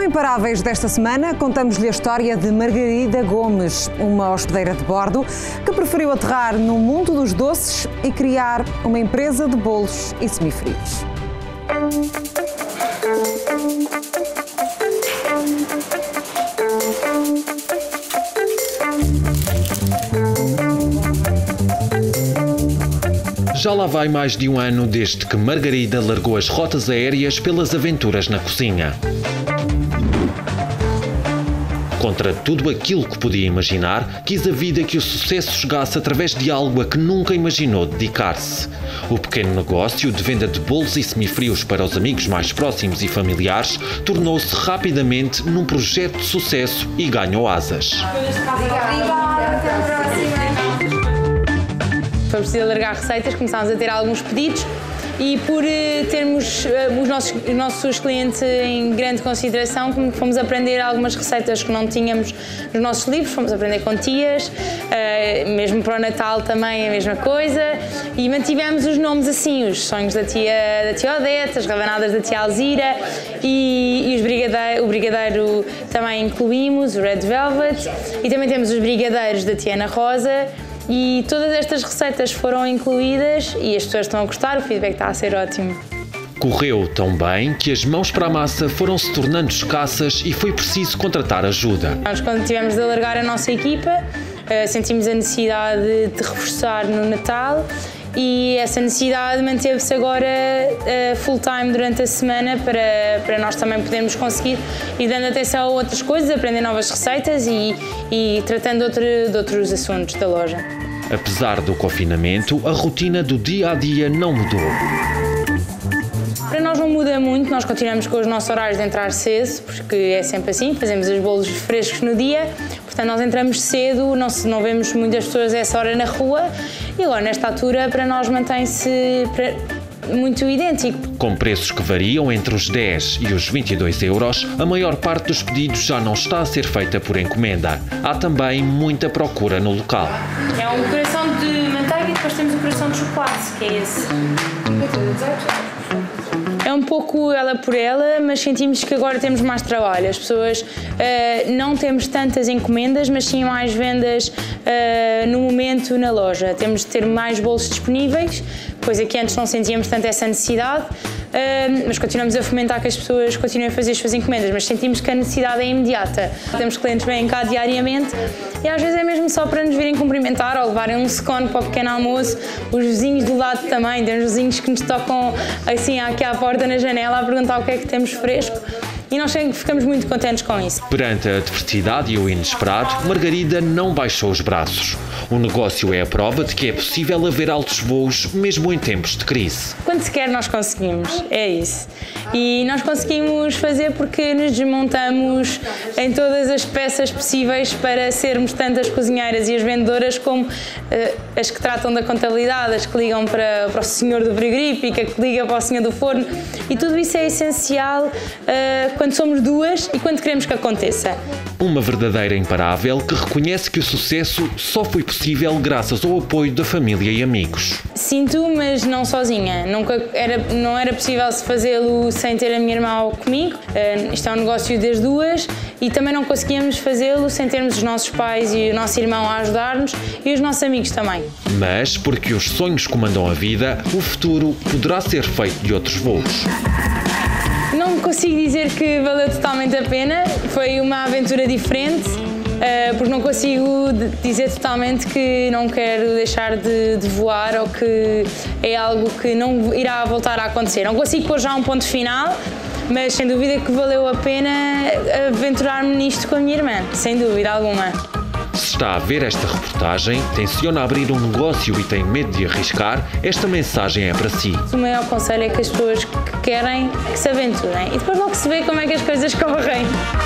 Imparáveis desta semana, contamos-lhe a história de Margarida Gomes, uma hospedeira de bordo que preferiu aterrar no mundo dos doces e criar uma empresa de bolos e semifrios. Já lá vai mais de um ano desde que Margarida largou as rotas aéreas pelas aventuras na cozinha. Contra tudo aquilo que podia imaginar, quis a vida que o sucesso chegasse através de algo a que nunca imaginou dedicar-se. O pequeno negócio de venda de bolos e semifrios para os amigos mais próximos e familiares tornou-se rapidamente num projeto de sucesso e ganhou asas. Foi preciso alargar receitas, começámos a ter alguns pedidos e por termos os nossos clientes em grande consideração, fomos aprender algumas receitas que não tínhamos nos nossos livros, fomos aprender com tias, mesmo para o Natal também a mesma coisa, e mantivemos os nomes assim, os sonhos da tia Odete, as rabanadas da tia Alzira e o brigadeiro também incluímos, o Red Velvet, e também temos os brigadeiros da tia Ana Rosa. E todas estas receitas foram incluídas e as pessoas estão a gostar, o feedback está a ser ótimo. Correu tão bem que as mãos para a massa foram se tornando escassas e foi preciso contratar ajuda. Nós, quando tivemos de alargar a nossa equipa, sentimos a necessidade de reforçar no Natal e essa necessidade manteve-se agora full time durante a semana para nós também podermos conseguir ir dando atenção a outras coisas, aprender novas receitas e tratando de outros assuntos da loja. Apesar do confinamento, a rotina do dia-a-dia não mudou. Para nós não muda muito, nós continuamos com os nossos horários de entrar cedo, porque é sempre assim, fazemos os bolos frescos no dia, portanto nós entramos cedo, não vemos muitas pessoas a essa hora na rua e agora nesta altura para nós mantém-se muito idêntico. Com preços que variam entre os 10 e os 22 euros, a maior parte dos pedidos já não está a ser feita por encomenda. Há também muita procura no local. É um coração de manteiga e depois temos o coração de chocolate, que é esse. É um pouco ela por ela, mas sentimos que agora temos mais trabalho. As pessoas não temos tantas encomendas, mas sim mais vendas no momento na loja. Temos de ter mais bolos disponíveis, coisa que antes não sentíamos tanto essa necessidade, mas continuamos a fomentar que as pessoas continuem a fazer as suas encomendas, mas sentimos que a necessidade é imediata. Temos clientes que vêm cá diariamente e às vezes é mesmo só para nos virem cumprimentar ou levarem um scone para o pequeno almoço. Os vizinhos do lado também, temos vizinhos que nos tocam assim aqui à porta na janela a perguntar o que é que temos fresco. E nós ficamos muito contentes com isso. Perante a adversidade e o inesperado, Margarida não baixou os braços. O negócio é a prova de que é possível haver altos voos mesmo em tempos de crise. Quando se quer, nós conseguimos, é isso. E nós conseguimos fazer porque nos desmontamos em todas as peças possíveis para sermos tanto as cozinheiras e as vendedoras como as que tratam da contabilidade, as que ligam para o senhor do frigorífico, a que liga para o senhor do forno. E tudo isso é essencial quando somos duas e quando queremos que aconteça. Uma verdadeira imparável que reconhece que o sucesso só foi possível graças ao apoio da família e amigos. Sinto, mas não sozinha. Não era possível fazê-lo sem ter a minha irmã comigo. Isto é um negócio das duas e também não conseguíamos fazê-lo sem termos os nossos pais e o nosso irmão a ajudar-nos e os nossos amigos também. Mas, porque os sonhos comandam a vida, o futuro poderá ser feito de outros voos. Não consigo dizer que valeu totalmente a pena, foi uma aventura diferente, porque não consigo dizer totalmente que não quero deixar de voar ou que é algo que não irá voltar a acontecer. Não consigo pôr já um ponto final, mas sem dúvida que valeu a pena aventurar-me nisto com a minha irmã, sem dúvida alguma. Se está a ver esta reportagem, tenciona abrir um negócio e tem medo de arriscar, esta mensagem é para si. O maior conselho é que as pessoas que querem que se aventurem e depois logo se vê como é que as coisas correm.